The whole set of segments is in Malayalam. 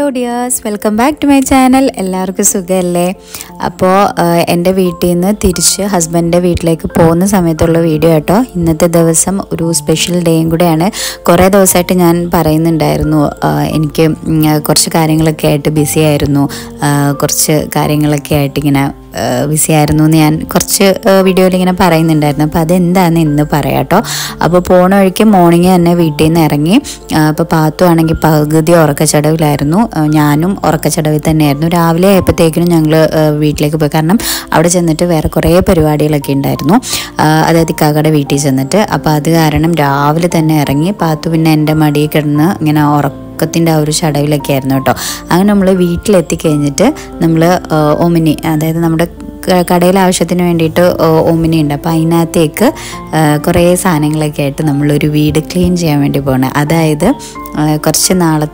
Dears, welcome back to my channel. എല്ലാവർക്കും സുഖമല്ലേ? അപ്പോൾ എൻ്റെ വീട്ടിൽ നിന്ന് തിരിച്ച് ഹസ്ബൻഡിൻ്റെ വീട്ടിലേക്ക് പോകുന്ന സമയത്തുള്ള വീഡിയോ കേട്ടോ. ഇന്നത്തെ ദിവസം ഒരു സ്പെഷ്യൽ ഡേയും കൂടെയാണ്. കുറേ ദിവസമായിട്ട് ഞാൻ പറയുന്നുണ്ടായിരുന്നു, എനിക്ക് കുറച്ച് കാര്യങ്ങളൊക്കെ ആയിട്ട് ബിസി ആയിരുന്നു, കുറച്ച് കാര്യങ്ങളൊക്കെ ആയിട്ട് ഇങ്ങനെ ബിസി ആയിരുന്നു എന്ന് ഞാൻ കുറച്ച് വീഡിയോയിൽ ഇങ്ങനെ പറയുന്നുണ്ടായിരുന്നു. അപ്പോൾ അതെന്താണെന്ന് ഇന്ന് പറയാം കേട്ടോ. അപ്പോൾ പോണ വഴിക്ക് മോർണിംഗ് തന്നെ വീട്ടിൽ നിന്ന് ഇറങ്ങി. അപ്പോൾ പാത്തു ആണെങ്കിൽ പകുതി ഉറക്കച്ചടവിലായിരുന്നു, ഞാനും ഉറക്കച്ചടവിൽ തന്നെയായിരുന്നു. രാവിലെ ആയപ്പോഴത്തേക്കിനും ഞങ്ങൾ വീട്ടിലേക്ക് പോയി. കാരണം അവിടെ ചെന്നിട്ട് വേറെ കുറേ പരിപാടികളൊക്കെ ഉണ്ടായിരുന്നു, അതായത് ഇക്കാക്കയുടെ വീട്ടിൽ ചെന്നിട്ട്. അപ്പോൾ അത് കാരണം രാവിലെ തന്നെ ഇറങ്ങി. പാത്തു പിന്നെ എൻ്റെ മടിയിൽ കിടന്ന് ഇങ്ങനെ ത്തിൻ്റെ ആ ഒരു ചടവിലൊക്കെ ആയിരുന്നു കേട്ടോ. അങ്ങനെ നമ്മൾ വീട്ടിലെത്തിക്കഴിഞ്ഞിട്ട് നമ്മൾ ഒമിനി, അതായത് നമ്മുടെ കടയിൽ ആവശ്യത്തിന് വേണ്ടിയിട്ട് ഒമിനി ഉണ്ട്. അപ്പോൾ അതിനകത്തേക്ക് കുറേ സാധനങ്ങളൊക്കെ ആയിട്ട് നമ്മളൊരു വീട് ക്ലീൻ ചെയ്യാൻ വേണ്ടി പോകണം. അതായത് കുറച്ച്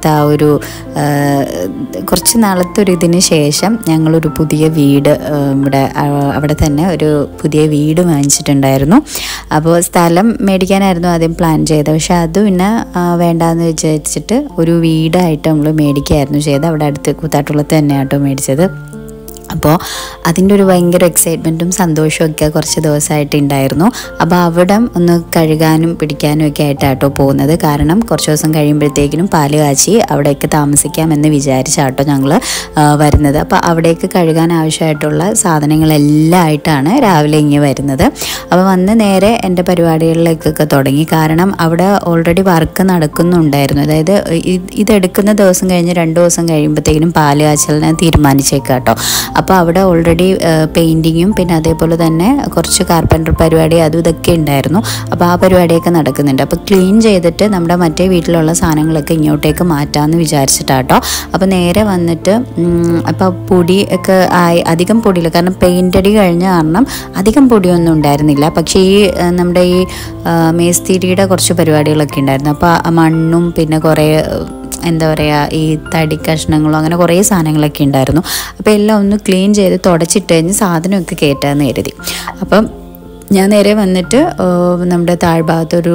നാളത്തെ ഒരു ഇതിന് ശേഷം ഞങ്ങളൊരു പുതിയ വീട് അവിടെ തന്നെ ഒരു പുതിയ വീട് വാങ്ങിച്ചിട്ടുണ്ടായിരുന്നു. അപ്പോൾ സ്ഥലം മേടിക്കാനായിരുന്നു ആദ്യം പ്ലാൻ ചെയ്തത്. പക്ഷെ അത് പിന്നെ വേണ്ടാന്ന് വിചാരിച്ചിട്ട് ഒരു വീടായിട്ട് നമ്മൾ മേടിക്കുകയായിരുന്നു ചെയ്തത്. അവിടെ അടുത്ത് കൂത്താട്ടുള്ളത് തന്നെയാട്ടോ മേടിച്ചത്. അപ്പോൾ അതിൻ്റെ ഒരു ഭയങ്കര എക്സൈറ്റ്മെൻറ്റും സന്തോഷവും ഒക്കെ കുറച്ച് ദിവസമായിട്ട് ഉണ്ടായിരുന്നു. അപ്പോൾ അവിടെ ഒന്ന് കഴുകാനും പിടിക്കാനും ഒക്കെ ആയിട്ടാട്ടോ പോകുന്നത്. കാരണം കുറച്ച് ദിവസം കഴിയുമ്പോഴത്തേക്കിനും പാല് കാച്ചി അവിടേക്ക് താമസിക്കാമെന്ന് വിചാരിച്ചാട്ടോ ഞങ്ങൾ വരുന്നത്. അപ്പോൾ അവിടേക്ക് കഴുകാൻ ആവശ്യമായിട്ടുള്ള സാധനങ്ങളെല്ലാം ആയിട്ടാണ് രാവിലെ ഇങ്ങനെ വരുന്നത്. അപ്പോൾ വന്ന് നേരെ എൻ്റെ പരിപാടികളിലേക്കൊക്കെ തുടങ്ങി. കാരണം അവിടെ ഓൾറെഡി വർക്ക് നടക്കുന്നുണ്ടായിരുന്നു. അതായത് ഇതെടുക്കുന്ന ദിവസം കഴിഞ്ഞ് 2 ദിവസം കഴിയുമ്പോഴത്തേക്കിനും പാല് കാച്ചലിനെ തീരുമാനിച്ചേക്കാട്ടോ. അപ്പോൾ അവിടെ ഓൾറെഡി പെയിൻറ്റിങ്ങും പിന്നെ അതേപോലെ തന്നെ കുറച്ച് കാർപ്പൻ്റർ പരിപാടി അതും ഇതൊക്കെ ഉണ്ടായിരുന്നു. അപ്പോൾ ആ പരിപാടിയൊക്കെ നടക്കുന്നുണ്ട്. അപ്പോൾ ക്ലീൻ ചെയ്തിട്ട് നമ്മുടെ മറ്റേ വീട്ടിലുള്ള സാധനങ്ങളൊക്കെ ഇങ്ങോട്ടേക്ക് മാറ്റാമെന്ന് വിചാരിച്ചിട്ടാട്ടോ. അപ്പോൾ നേരെ വന്നിട്ട് അപ്പോൾ പൊടി ഒക്കെ അധികം പൊടിയില്ല, കാരണം പെയിൻ്റ് അടി കഴിഞ്ഞ കാരണം അധികം പൊടിയൊന്നും ഉണ്ടായിരുന്നില്ല. പക്ഷേ ഈ നമ്മുടെ ഈ മേസ്തിരിയുടെ കുറച്ച് പരിപാടികളൊക്കെ ഉണ്ടായിരുന്നു. അപ്പോൾ മണ്ണും പിന്നെ കുറേ എന്താ പറയുക, ഈ തടി കഷ്ണങ്ങളും അങ്ങനെ കുറേ സാധനങ്ങളൊക്കെ ഉണ്ടായിരുന്നു. അപ്പോൾ എല്ലാം ഒന്ന് ക്ലീൻ ചെയ്ത് തുടച്ചിട്ട് കഴിഞ്ഞ് സാധനമൊക്കെ കയറ്റാമെന്ന് കരുതി. അപ്പം ഞാൻ നേരെ വന്നിട്ട് നമ്മുടെ താഴ്ഭാഗത്തൊരു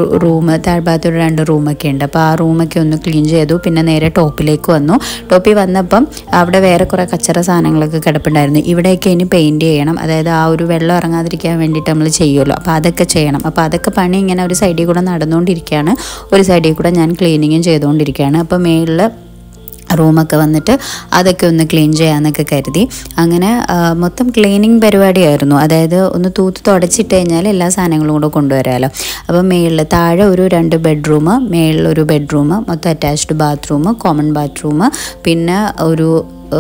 2 റൂമൊക്കെ ഉണ്ട്. അപ്പോൾ ആ റൂമൊക്കെ ഒന്ന് ക്ലീൻ ചെയ്തു. പിന്നെ നേരെ ടോപ്പിലേക്ക് വന്നു. ടോപ്പിൽ വന്നപ്പം അവിടെ വേറെ കുറേ കച്ചറ സാധനങ്ങളൊക്കെ കിടപ്പുണ്ടായിരുന്നു. ഇവിടെയൊക്കെ ഇനി പെയിൻറ്റ് ചെയ്യണം, അതായത് ആ ഒരു വെള്ളം ഇറങ്ങാതിരിക്കാൻ വേണ്ടിയിട്ട് നമ്മൾ ചെയ്യുമല്ലോ. അപ്പോൾ അതൊക്കെ ചെയ്യണം. അപ്പോൾ അതൊക്കെ പണി ഇങ്ങനെ ഒരു സൈഡിൽ കൂടെ നടന്നുകൊണ്ടിരിക്കുകയാണ്, ഒരു സൈഡിൽ കൂടെ ഞാൻ ക്ലീനിങ്ങും ചെയ്തുകൊണ്ടിരിക്കുകയാണ്. അപ്പോൾ മേളിൽ റൂമൊക്കെ വന്നിട്ട് അതൊക്കെ ഒന്ന് ക്ലീൻ ചെയ്യാമെന്നൊക്കെ കരുതി. അങ്ങനെ മൊത്തം ക്ലീനിങ് പരിപാടിയായിരുന്നു. അതായത് ഒന്ന് തൂത്ത് തുടച്ചിട്ട് കഴിഞ്ഞാൽ എല്ലാ സാധനങ്ങളും കൂടെ കൊണ്ടുവരാമല്ലോ. അപ്പം മേളിൽ താഴെ ഒരു 2 ബെഡ്റൂം, മേളിലൊരു ബെഡ്റൂം, മൊത്തം അറ്റാച്ച്ഡ് ബാത്റൂം, കോമൺ ബാത്റൂം, പിന്നെ ഒരു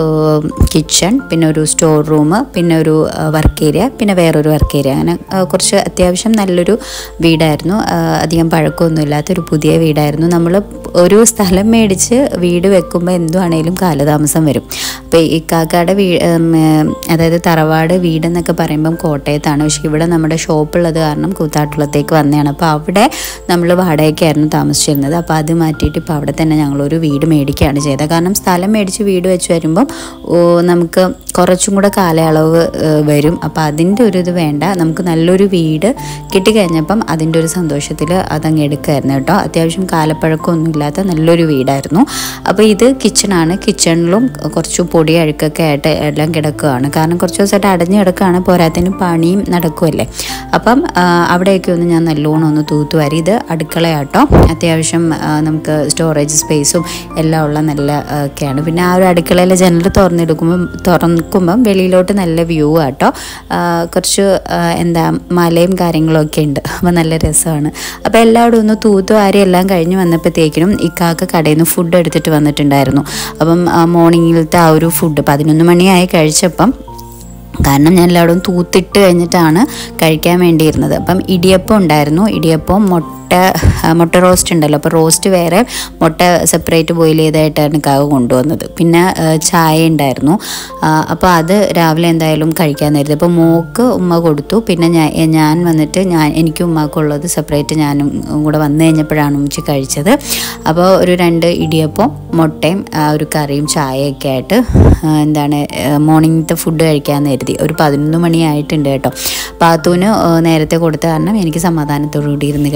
കിച്ചൺ, പിന്നെ ഒരു സ്റ്റോർ റൂം, പിന്നെ ഒരു വർക്ക് ഏരിയ, പിന്നെ വേറൊരു വർക്ക് ഏരിയ. അങ്ങനെ കുറച്ച് അത്യാവശ്യം നല്ലൊരു വീടായിരുന്നു. അധികം പഴക്കമൊന്നും ഇല്ലാത്തൊരു പുതിയ വീടായിരുന്നു. നമ്മൾ ഒരു സ്ഥലം മേടിച്ച് വീട് വെക്കുമ്പോൾ എന്തുവാണേലും കാലതാമസം വരും. അപ്പോൾ ഈ കാക്കയുടെ അതായത് തറവാട് വീടെന്നൊക്കെ പറയുമ്പം കോട്ടയത്താണ്. പക്ഷേ ഇവിടെ നമ്മുടെ ഷോപ്പുള്ളത് കാരണം കൂത്താട്ടുളത്തേക്ക് വന്നതാണ്. അപ്പോൾ അവിടെ നമ്മൾ വാടകയ്ക്കായിരുന്നു താമസിച്ചിരുന്നത്. അപ്പോൾ അത് മാറ്റിയിട്ട് ഇപ്പോൾ അവിടെ തന്നെ ഞങ്ങളൊരു വീട് മേടിക്കുകയാണ് ചെയ്തത്. കാരണം സ്ഥലം മേടിച്ച് വീട് വെച്ച് വരുമ്പോൾ നമുക്ക് കുറച്ചും കൂടെ കാലയളവ് വരും. അപ്പോൾ അതിൻ്റെ ഒരു ഇത് വേണ്ട, നമുക്ക് നല്ലൊരു വീട് കിട്ടിക്കഴിഞ്ഞപ്പം അതിൻ്റെ ഒരു സന്തോഷത്തിൽ അതങ്ങ് എടുക്കുമായിരുന്നു കേട്ടോ. അത്യാവശ്യം കാലപ്പഴക്കമൊന്നും ഇല്ലാത്ത നല്ലൊരു വീടായിരുന്നു. അപ്പോൾ ഇത് കിച്ചണാണ്. കിച്ചണിലും കുറച്ച് പൊടി അഴുക്കൊക്കെ ആയിട്ട് എല്ലാം കിടക്കുകയാണ്. കാരണം കുറച്ച് ദിവസമായിട്ട് അടഞ്ഞു കിടക്കുകയാണ്, പോരാത്തതിന് പണിയും നടക്കുമല്ലേ. അപ്പം അവിടെയൊക്കെ ഒന്ന് ഞാൻ നല്ലോണം ഒന്ന് തൂത്തുവാരി. ഇത് അടുക്കളയാട്ടോ, അത്യാവശ്യം നമുക്ക് സ്റ്റോറേജ് സ്പേസും എല്ലാം ഉള്ള നല്ല ഒക്കെയാണ്. പിന്നെ ആ ഒരു അടുക്കളയിലെ ജനൽ തുറക്കുമ്പം വെളിയിലോട്ട് നല്ല വ്യൂ ആട്ടോ. കുറച്ച് മലയും കാര്യങ്ങളൊക്കെ ഉണ്ട്. അപ്പോൾ നല്ല രസമാണ്. അപ്പോൾ എല്ലാവരും ഒന്ന് തൂത്തുവാരി എല്ലാം കഴിഞ്ഞ് വന്നപ്പോഴത്തേക്കിനും ഇക്കാക്ക് കടയിൽ നിന്ന് ഫുഡ് എടുത്തിട്ട് വന്നിട്ടുണ്ടായിരുന്നു. അപ്പം മോർണിംഗിലത്തെ ആ ഒരു ഫുഡ് 11 മണിയായി കഴിച്ചപ്പം, കാരണം ഞാൻ എല്ലാവരും തൂത്തിട്ട് കഴിഞ്ഞിട്ടാണ് കഴിക്കാൻ വേണ്ടിയിരുന്നത്. അപ്പം ഇടിയപ്പം ഉണ്ടായിരുന്നു. ഇടിയപ്പം മുട്ട റോസ്റ്റ് ഉണ്ടല്ലോ, അപ്പോൾ റോസ്റ്റ് വേറെ, മുട്ട സെപ്പറേറ്റ് ബോയിൽ ചെയ്തായിട്ടാണ് കാവ് കൊണ്ടുവന്നത്. പിന്നെ ചായ ഉണ്ടായിരുന്നു. അപ്പോൾ അത് രാവിലെ എന്തായാലും കഴിക്കാൻ നേരത്തെ അപ്പോൾ മോക്ക് ഉമ്മ കൊടുത്തു. പിന്നെ ഞാൻ വന്നിട്ട് എനിക്കും ഉമ്മക്കുള്ളത് സെപ്പറേറ്റ് ഞാനും കൂടെ വന്നു കഴിഞ്ഞപ്പോഴാണ് ഉമ്മച്ചി കഴിച്ചത്. അപ്പോൾ ഒരു 2 ഇടിയപ്പം മുട്ടയും ഒരു കറിയും ചായയൊക്കെ ആയിട്ട് മോർണിംഗത്തെ ഫുഡ് കഴിക്കാൻ കരുതി. ഒരു 11 മണിയായിട്ടുണ്ട് കേട്ടോ. പാത്തൂന് നേരത്തെ കൊടുത്ത കാരണം എനിക്ക് സമാധാനത്തോടു കൂടി ഇരുന്ന് കഴിക്കാൻ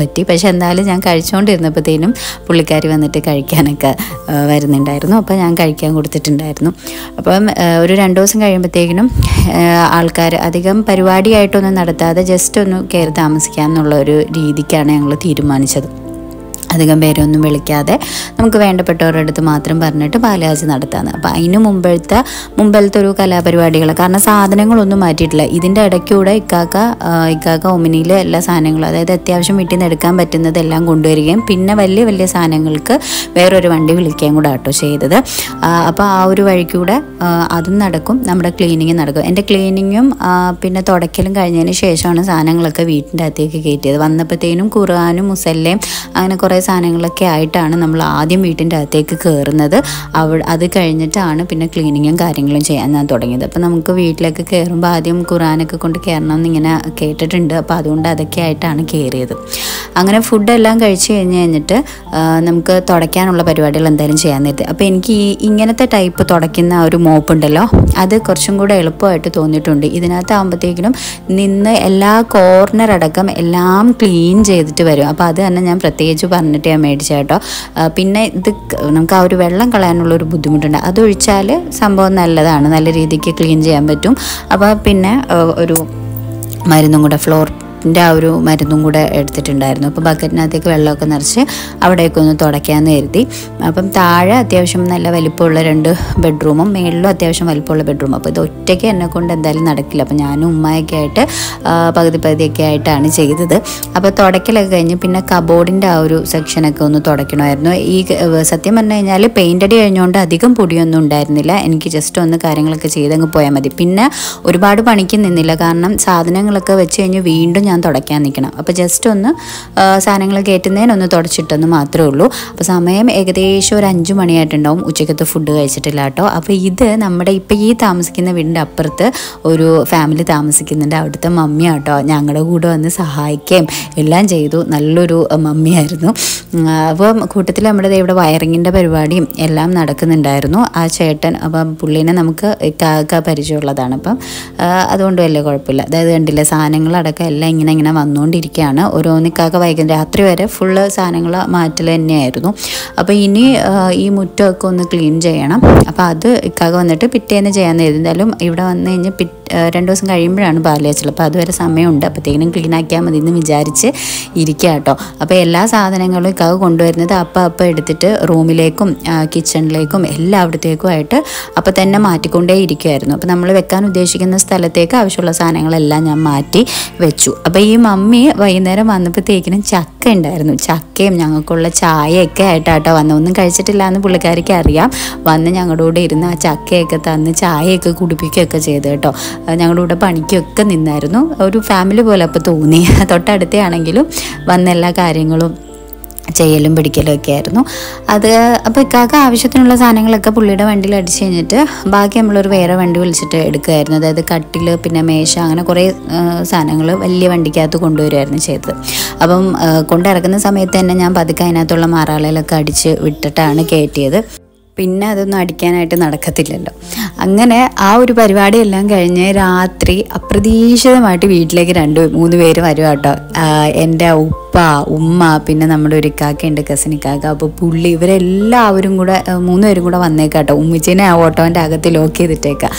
പറ്റി. പക്ഷെ എന്തായാലും ഞാൻ കഴിച്ചുകൊണ്ടിരുന്നപ്പോഴത്തേനും പുള്ളിക്കാരി വന്നിട്ട് കഴിക്കാനൊക്കെ വരുന്നുണ്ടായിരുന്നു. അപ്പോൾ ഞാൻ കഴിക്കാൻ കൊടുത്തിട്ടുണ്ടായിരുന്നു. അപ്പം ഒരു 2 ദിവസം കഴിയുമ്പോഴത്തേക്കിനും ആൾക്കാർ അധികം പരിപാടിയായിട്ടൊന്നും നടത്താതെ ജസ്റ്റ് ഒന്ന് കയറി താമസിക്കാമെന്നുള്ള ഒരു രീതിക്കാണ് ഞങ്ങൾ തീരുമാനിച്ചത്. അധികം പേരൊന്നും വിളിക്കാതെ നമുക്ക് വേണ്ടപ്പെട്ടവരുടെ അടുത്ത് മാത്രം പറഞ്ഞിട്ട് പാലുകാച്ചി നടത്താമെന്ന്. അപ്പോൾ അതിന് മുമ്പലത്തെ ഒരു കലാപരിപാടികൾ, കാരണം സാധനങ്ങളൊന്നും മാറ്റിയിട്ടില്ല. ഇതിൻ്റെ ഇടയ്ക്കൂടെ ഇക്കാക്ക ഒമിനിയിൽ എല്ലാ സാധനങ്ങളും, അതായത് അത്യാവശ്യം വീട്ടിൽ നിന്ന് എടുക്കാൻ പറ്റുന്നതെല്ലാം കൊണ്ടുവരികയും പിന്നെ വലിയ വലിയ സാധനങ്ങൾക്ക് വേറൊരു വണ്ടി വിളിക്കുകയും കൂടെ ആട്ടോ ചെയ്തത്. അപ്പോൾ ആ ഒരു വഴിക്കൂടെ അതും നടക്കും, നമ്മുടെ ക്ലീനിങ് നടക്കും. എൻ്റെ ക്ലീനിങ്ങും പിന്നെ തുടയ്ക്കലും കഴിഞ്ഞതിന് ശേഷമാണ് സാധനങ്ങളൊക്കെ വീട്ടിൻ്റെ അകത്തേക്ക് കയറ്റിയത്. വന്നപ്പോഴത്തേനും ഖുർആനും മുസല്ലയും അങ്ങനെ കുറേ സാധനങ്ങളൊക്കെ ആയിട്ടാണ് നമ്മൾ ആദ്യം വീട്ടിൻ്റെ അകത്തേക്ക് കയറുന്നത്. അത് കഴിഞ്ഞിട്ടാണ് പിന്നെ ക്ലീനിങ്ങും കാര്യങ്ങളും ചെയ്യാൻ ഞാൻ തുടങ്ങിയത്. അപ്പോൾ നമുക്ക് വീട്ടിലേക്ക് കയറുമ്പോൾ ആദ്യം ഖുർആനൊക്കെ കൊണ്ട് കയറണം എന്നിങ്ങനെ കേട്ടിട്ടുണ്ട്. അപ്പോൾ അതുകൊണ്ട് അതൊക്കെ ആയിട്ടാണ് കയറിയത്. അങ്ങനെ ഫുഡെല്ലാം കഴിച്ച് കഴിഞ്ഞിട്ട് നമുക്ക് തുടയ്ക്കാനുള്ള പരിപാടികൾ എന്തായാലും ചെയ്യാൻ നേരത്തെ. അപ്പോൾ എനിക്ക് ഇങ്ങനത്തെ ടൈപ്പ് തുടയ്ക്കുന്ന ഒരു മോപ്പ് ഉണ്ടല്ലോ, അത് കുറച്ചും കൂടെ എളുപ്പമായിട്ട് തോന്നിയിട്ടുണ്ട്. ഇതിനകത്താകുമ്പോഴത്തേക്കിനും നിന്ന് എല്ലാ കോർണർ അടക്കം എല്ലാം ക്ലീൻ ചെയ്തിട്ട് വരും. അപ്പോൾ അത് തന്നെ ഞാൻ പ്രത്യേകിച്ച് പറഞ്ഞിട്ട് ഞാൻ മേടിച്ച കേട്ടോ. പിന്നെ ഇത് നമുക്ക് ആ ഒരു വെള്ളം കളയാനുള്ളൊരു ബുദ്ധിമുട്ടുണ്ട്. അതൊഴിച്ചാൽ സംഭവം നല്ലതാണ്, നല്ല രീതിക്ക് ക്ലീൻ ചെയ്യാൻ പറ്റും. അപ്പോൾ പിന്നെ ഒരു മരുന്നും കൂടെ ഫ്ലോറിൻ്റെ ആ ഒരു മരുന്നും കൂടെ എടുത്തിട്ടുണ്ടായിരുന്നു. അപ്പോൾ ബക്കറ്റിനകത്തേക്ക് വെള്ളമൊക്കെ നിറച്ച് അവിടേക്ക് ഒന്ന് തുടയ്ക്കാമെന്ന് കരുതി. അപ്പം താഴെ അത്യാവശ്യം നല്ല വലിപ്പമുള്ള 2 ബെഡ്റൂമും മേളിലും അത്യാവശ്യം വലിപ്പമുള്ള ബെഡ്റൂം. അപ്പോൾ ഇത് ഒറ്റയ്ക്ക് എന്നെ കൊണ്ട് എന്തായാലും നടക്കില്ല. അപ്പോൾ ഞാനും ഉമ്മയൊക്കെ ആയിട്ട് പകുതിയൊക്കെ ആയിട്ടാണ് ചെയ്തത്. അപ്പോൾ തുടയ്ക്കലൊക്കെ കഴിഞ്ഞ് പിന്നെ കബോർഡിൻ്റെ ആ ഒരു സെക്ഷനൊക്കെ ഒന്ന് തുടയ്ക്കണമായിരുന്നു. ഈ സത്യം പറഞ്ഞു കഴിഞ്ഞാൽ പെയിൻ്റ് അടി കഴിഞ്ഞുകൊണ്ട് അധികം പൊടിയൊന്നും ഉണ്ടായിരുന്നില്ല. എനിക്ക് ജസ്റ്റ് ഒന്ന് കാര്യങ്ങളൊക്കെ ചെയ്തങ്ങ് പോയാൽ മതി. പിന്നെ ഒരുപാട് പണിക്ക് നിന്നില്ല, കാരണം സാധനങ്ങളൊക്കെ വെച്ച് കഴിഞ്ഞ് വീണ്ടും ഞാൻ തുടയ്ക്കാൻ നിൽക്കണം. അപ്പോൾ ജസ്റ്റ് ഒന്ന് സാധനങ്ങൾ കയറ്റുന്നതിനൊന്ന് തുടച്ചിട്ടെന്ന് മാത്രമേ ഉള്ളൂ. അപ്പോൾ സമയം ഏകദേശം ഒരു 5 മണിയായിട്ടുണ്ടാവും. ഉച്ചക്കത്തെ ഫുഡ് കഴിച്ചിട്ടില്ല കേട്ടോ. അപ്പോൾ ഇത് നമ്മുടെ ഇപ്പോൾ ഈ താമസിക്കുന്ന വീടിൻ്റെ അപ്പുറത്ത് ഒരു ഫാമിലി താമസിക്കുന്നുണ്ട്. അവിടുത്തെ മമ്മിയാട്ടോ ഞങ്ങളുടെ കൂടെ വന്ന് സഹായിക്കുകയും എല്ലാം ചെയ്തു. നല്ലൊരു മമ്മിയായിരുന്നു. അപ്പം കൂട്ടത്തിൽ നമ്മുടെ ഇവിടെ വയറിങ്ങിൻ്റെ പരിപാടിയും എല്ലാം നടക്കുന്നുണ്ടായിരുന്നു. ആ ചേട്ടൻ അപ്പം പുള്ളീനെ നമുക്ക് പരിചയമുള്ളതാണ്. അപ്പം അതുകൊണ്ട് വലിയ കുഴപ്പമില്ല. അതായത് കണ്ടില്ല, സാധനങ്ങളടക്കം എല്ലാം ഇങ്ങനെ വന്നുകൊണ്ടിരിക്കുകയാണ്. ഓരോന്നിക്കാക്ക വൈകുന്നേരം രാത്രി വരെ ഫുള്ള് സാധനങ്ങൾ മാറ്റൽ തന്നെയായിരുന്നു. അപ്പോൾ ഇനി ഈ മുറ്റമൊക്കെ ഒന്ന് ക്ലീൻ ചെയ്യണം. അപ്പോൾ അത് ഇക്കാക്ക വന്നിട്ട് പിറ്റേന്ന് ചെയ്യാൻ എന്തായാലും ഇവിടെ വന്നു കഴിഞ്ഞ് 2 ദിവസം കഴിയുമ്പോഴാണ് പാലുകാച്ചൽ. അപ്പോൾ അതുവരെ സമയമുണ്ട്. അപ്പോഴത്തേനും ക്ലീൻ ആക്കിയാൽ മതി എന്ന് വിചാരിച്ച് ഇരിക്കുക കേട്ടോ. അപ്പോൾ എല്ലാ സാധനങ്ങളും ഇക്കാക്ക കൊണ്ടുവരുന്നത് അപ്പം എടുത്തിട്ട് റൂമിലേക്കും കിച്ചണിലേക്കും എല്ലായിടത്തേക്കും ആയിട്ട് അപ്പം തന്നെ മാറ്റിക്കൊണ്ടേ ഇരിക്കുമായിരുന്നു. അപ്പോൾ നമ്മൾ വെക്കാൻ ഉദ്ദേശിക്കുന്ന സ്ഥലത്തേക്ക് ആവശ്യമുള്ള സാധനങ്ങളെല്ലാം ഞാൻ മാറ്റി വെച്ചു. അപ്പോൾ ഈ മമ്മി വൈകുന്നേരം വന്നപ്പോഴത്തേക്കിനും ചക്ക ഉണ്ടായിരുന്നു. ചക്കയും ഞങ്ങൾക്കുള്ള ചായയൊക്കെ ആയിട്ടാട്ടോ വന്നത്. ഒന്നും കഴിച്ചിട്ടില്ല എന്ന് പുള്ളിക്കാരിക്ക് അറിയാം. വന്ന് ഞങ്ങളുടെ കൂടെ ഇരുന്ന് ആ ചക്കയൊക്കെ തന്ന് ചായയൊക്കെ കുടിപ്പിക്കുകയൊക്കെ ചെയ്ത് കേട്ടോ. ഞങ്ങളുടെ കൂടെ പണിക്കൊക്കെ നിന്നായിരുന്നു. ഒരു ഫാമിലി പോലെ അപ്പോൾ തോന്നി. തൊട്ടടുത്തേ ആണെങ്കിലും വന്ന എല്ലാ കാര്യങ്ങളും ചെയ്യലും പിടിക്കലും ഒക്കെ ആയിരുന്നു അത്. അപ്പോൾ ഇക്കാക്ക ആവശ്യത്തിനുള്ള സാധനങ്ങളൊക്കെ പുള്ളിയുടെ വണ്ടിയിൽ അടിച്ച് കഴിഞ്ഞിട്ട് ബാക്കി നമ്മളൊരു വേറെ വണ്ടി വിളിച്ചിട്ട് എടുക്കുമായിരുന്നു. അതായത് കട്ടിൽ, പിന്നെ മേശ, അങ്ങനെ കുറേ സാധനങ്ങൾ വലിയ വണ്ടിക്കകത്ത് കൊണ്ടുവരുമായിരുന്നു ചെയ്തത്. അപ്പം കൊണ്ടിറക്കുന്ന സമയത്ത് തന്നെ ഞാൻ പതുക്കെ അതിനകത്തുള്ള മാറാളയിലൊക്കെ അടിച്ച് വിട്ടിട്ടാണ് കയറ്റിയത്. പിന്നെ അതൊന്നും അടിക്കാനായിട്ട് നടക്കത്തില്ലല്ലോ. അങ്ങനെ ആ ഒരു പരിപാടിയെല്ലാം കഴിഞ്ഞ് രാത്രി അപ്രതീക്ഷിതമായിട്ട് വീട്ടിലേക്ക് 2-3 പേര് വരും കേട്ടോ. എൻ്റെ ഉപ്പ, ഉമ്മ, പിന്നെ നമ്മുടെ ഒരു ഇക്കാക്കയുണ്ട്, കസിൻ ഇക്കാക്ക. അപ്പോൾ പുള്ളി, ഇവരെല്ലാവരും കൂടെ 3 പേരും കൂടെ വന്നേക്കാട്ടോ. ഉമ്മിച്ചിനെ ആ ഓട്ടോൻ്റെ അകത്ത് ലോക്ക് ചെയ്തിട്ടേക്കാം.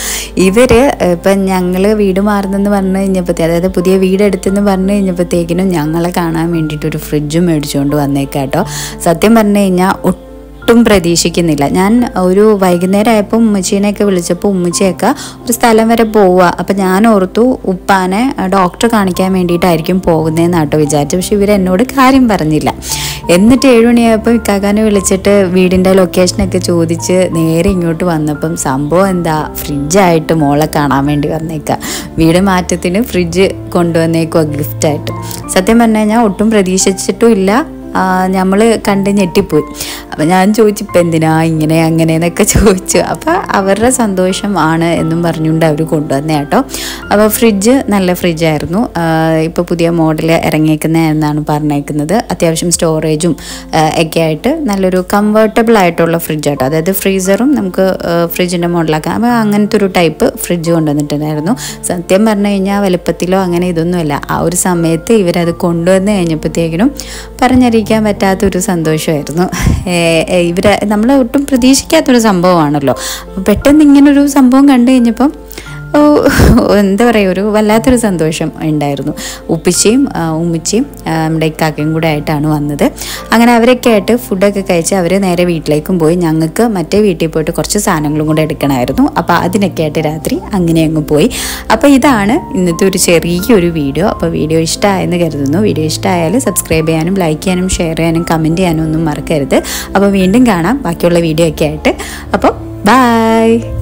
ഇപ്പം ഞങ്ങൾ വീട് മാറുന്നെന്ന് പറഞ്ഞു കഴിഞ്ഞപ്പോഴത്തേ, അതായത് പുതിയ വീടെടുത്തെന്ന് പറഞ്ഞു കഴിഞ്ഞപ്പോഴത്തേക്കിനും ഞങ്ങളെ കാണാൻ വേണ്ടിയിട്ടൊരു ഫ്രിഡ്ജും മേടിച്ചുകൊണ്ട് വന്നേക്കാട്ടോ. സത്യം പറഞ്ഞു കഴിഞ്ഞാൽ ഒട്ടും പ്രതീക്ഷിക്കുന്നില്ല. ഞാൻ ഒരു വൈകുന്നേരം ആയപ്പോൾ ഉമ്മച്ചീനെയൊക്കെ വിളിച്ചപ്പോൾ ഉമ്മച്ചിയൊക്കെ ഒരു സ്ഥലം വരെ പോവുക. അപ്പം ഞാൻ ഓർത്തു ഉപ്പാനെ ഡോക്ടറെ കാണിക്കാൻ വേണ്ടിയിട്ടായിരിക്കും പോകുന്നതെന്നാട്ടോ വിചാരിച്ചു. പക്ഷെ ഇവരെന്നോട് കാര്യം പറഞ്ഞില്ല. എന്നിട്ട് 7 മണിയായപ്പോൾ ഇക്കാക്കാനെ വിളിച്ചിട്ട് വീടിൻ്റെ ലൊക്കേഷനൊക്കെ ചോദിച്ച് നേരെ ഇങ്ങോട്ട് വന്നപ്പം സംഭവം എന്താ, ഫ്രിഡ്ജായിട്ട് മോളെ കാണാൻ വേണ്ടി വന്നേക്കുക. വീട് മാറ്റത്തിന് ഫ്രിഡ്ജ് കൊണ്ടുവന്നേക്കുക ഗിഫ്റ്റായിട്ട്. സത്യം പറഞ്ഞു കഴിഞ്ഞാൽ ഒട്ടും പ്രതീക്ഷിച്ചിട്ടും ഇല്ല, നമ്മൾ കണ്ട് ഞെട്ടിപ്പോയി. അപ്പോൾ ഞാൻ ചോദിച്ചു ഇപ്പം എന്തിനാ ഇങ്ങനെ അങ്ങനെ എന്നൊക്കെ ചോദിച്ചു. അപ്പോൾ അവരുടെ സന്തോഷം ആണ് എന്നും പറഞ്ഞുകൊണ്ട് അവർ കൊണ്ടുവന്നേ കേട്ടോ. അപ്പോൾ ഫ്രിഡ്ജ് നല്ല ഫ്രിഡ്ജായിരുന്നു. ഇപ്പോൾ പുതിയ മോഡൽ ഇറങ്ങിയേക്കുന്നതെന്നാണ് പറഞ്ഞേക്കുന്നത്. അത്യാവശ്യം സ്റ്റോറേജും ഒക്കെ ആയിട്ട് നല്ലൊരു കംഫർട്ടബിൾ ആയിട്ടുള്ള ഫ്രിഡ്ജ് കേട്ടോ. അതായത് ഫ്രീസറും നമുക്ക് ഫ്രിഡ്ജിൻ്റെ മോഡലാക്കാം. അപ്പോൾ അങ്ങനത്തെ ഒരു ടൈപ്പ് ഫ്രിഡ്ജ് കൊണ്ടുവന്നിട്ടുണ്ടായിരുന്നു. സത്യം പറഞ്ഞു കഴിഞ്ഞാൽ വലുപ്പത്തിലോ അങ്ങനെ ഇതൊന്നുമില്ല. ആ ഒരു സമയത്ത് ഇവരത് കൊണ്ടുവന്ന് കഴിഞ്ഞപ്പോഴത്തേക്കിനും പറഞ്ഞറിയിക്കാൻ പറ്റാത്തൊരു സന്തോഷമായിരുന്നു. നമ്മൾ ഒട്ടും പ്രതീക്ഷിക്കാത്തൊരു സംഭവമാണല്ലോ. അപ്പോൾ പെട്ടെന്ന് ഇങ്ങനൊരു സംഭവം കണ്ടു കഴിഞ്ഞപ്പം എന്താ പറയുക, ഒരു വല്ലാത്തൊരു സന്തോഷം ഉണ്ടായിരുന്നു. ഉപ്പിച്ചിയും ഉമ്മിച്ചിയും നമ്മുടെ ഇക്കാക്കയും കൂടെ ആയിട്ടാണ് വന്നത്. അങ്ങനെ അവരൊക്കെ ആയിട്ട് ഫുഡൊക്കെ കഴിച്ച് അവർ നേരെ വീട്ടിലേക്കും പോയി. ഞങ്ങൾക്ക് മറ്റേ വീട്ടിൽ പോയിട്ട് കുറച്ച് സാധനങ്ങളും കൂടെ എടുക്കണമായിരുന്നു. അപ്പോൾ അതിനൊക്കെ ആയിട്ട് രാത്രി അങ്ങനെ അങ്ങ് പോയി. അപ്പോൾ ഇതാണ് ഇന്നത്തെ ഒരു ചെറിയൊരു വീഡിയോ. അപ്പോൾ വീഡിയോ ഇഷ്ടമായെന്ന് കരുതുന്നു. വീഡിയോ ഇഷ്ടമായാൽ സബ്സ്ക്രൈബ് ചെയ്യാനും ലൈക്ക് ചെയ്യാനും ഷെയർ ചെയ്യാനും കമൻറ്റ് ചെയ്യാനും ഒന്നും മറക്കരുത്. അപ്പോൾ വീണ്ടും കാണാം ബാക്കിയുള്ള വീഡിയോ ഒക്കെ ആയിട്ട്. അപ്പോൾ ബൈ.